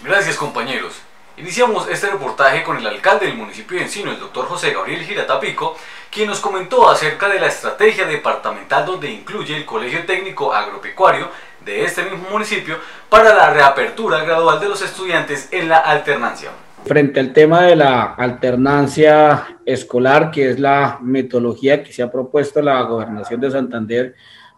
Gracias, compañeros. Iniciamos este reportaje con el alcalde del municipio de Encino, el doctor José Gabriel Girata Pico, quien nos comentó acerca de la estrategia departamental donde incluye el Colegio Técnico Agropecuario de este mismo municipio para la reapertura gradual de los estudiantes en la alternancia. Frente al tema de la alternancia escolar, que es la metodología que se ha propuesto la Gobernación de Santander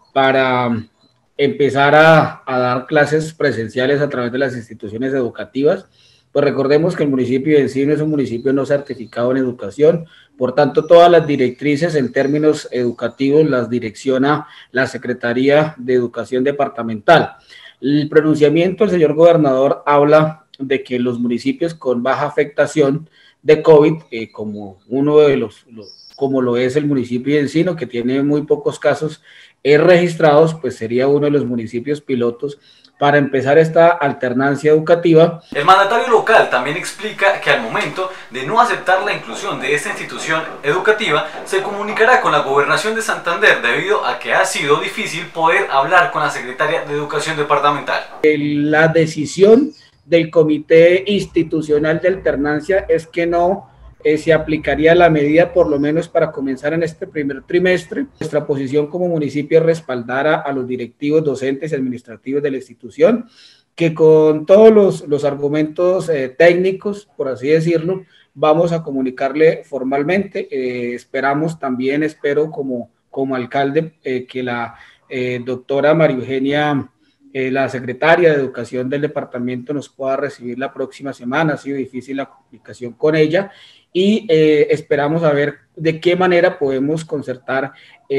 para empezar a dar clases presenciales a través de las instituciones educativas, pues recordemos que el municipio de Encino es un municipio no certificado en educación, por tanto todas las directrices en términos educativos las direcciona la Secretaría de Educación Departamental. El pronunciamiento del señor gobernador habla de que los municipios con baja afectación de COVID, como uno de como lo es el municipio de Encino, que tiene muy pocos casos registrados, pues sería uno de los municipios pilotos para empezar esta alternancia educativa. El mandatario local también explica que al momento de no aceptar la inclusión de esta institución educativa, se comunicará con la Gobernación de Santander debido a que ha sido difícil poder hablar con la Secretaria de Educación Departamental. La decisión del Comité Institucional de Alternancia es que no se aplicaría la medida por lo menos para comenzar en este primer trimestre. Nuestra posición como municipio es respaldar a los directivos, docentes y administrativos de la institución, que con todos los argumentos técnicos, por así decirlo, vamos a comunicarle formalmente. Esperamos también, espero como alcalde, que la doctora María Eugenia, la secretaria de Educación del departamento, nos pueda recibir la próxima semana. Ha sido difícil la comunicación con ella y esperamos a ver de qué manera podemos concertar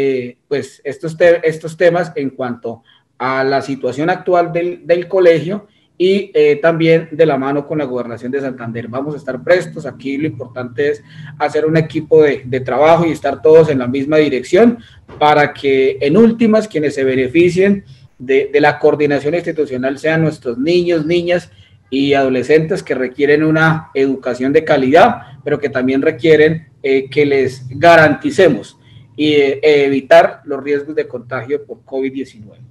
pues estos temas en cuanto a la situación actual del colegio y también de la mano con la Gobernación de Santander. Vamos a estar prestos. Aquí lo importante es hacer un equipo de trabajo y estar todos en la misma dirección para que en últimas quienes se beneficien de la coordinación institucional sean nuestros niños, niñas y adolescentes que requieren una educación de calidad, pero que también requieren que les garanticemos y evitar los riesgos de contagio por COVID-19.